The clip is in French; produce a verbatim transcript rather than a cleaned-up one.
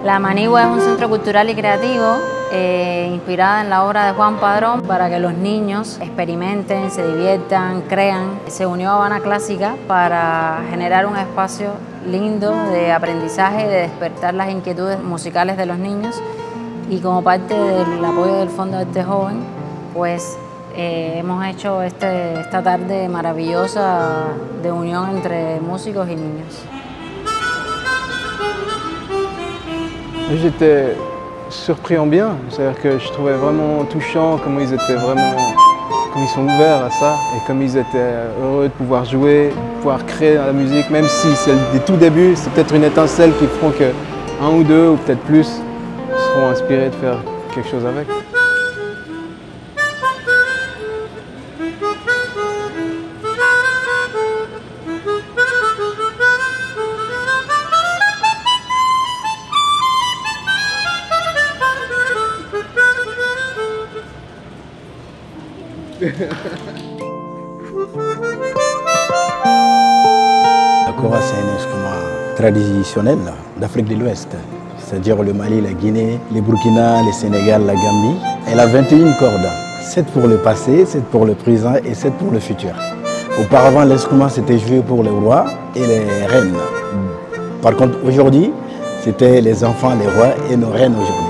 La Manigua es un centro cultural y creativo eh, inspirada en la obra de Juan Padrón para que los niños experimenten, se diviertan, crean. Se unió a Habana Clásica para generar un espacio lindo de aprendizaje y de despertar las inquietudes musicales de los niños, y como parte del apoyo del Fondo Arte Joven, pues eh, hemos hecho este, esta tarde maravillosa de unión entre músicos y niños. J'étais surpris en bien, c'est-à-dire que je trouvais vraiment touchant comment ils étaient vraiment, comme ils sont ouverts à ça et comme ils étaient heureux de pouvoir jouer, de pouvoir créer la musique, même si c'est des tout débuts, c'est peut-être une étincelle qui feront que un ou deux ou peut-être plus seront inspirés de faire quelque chose avec. La kora, c'est un instrument traditionnel d'Afrique de l'Ouest, c'est-à-dire le Mali, la Guinée, le Burkina, le Sénégal, la Gambie. Elle a vingt et une cordes, sept pour le passé, sept pour le présent et sept pour le futur. Auparavant, l'instrument c'était joué pour les rois et les reines. Par contre, aujourd'hui, c'était les enfants, les rois et nos reines aujourd'hui.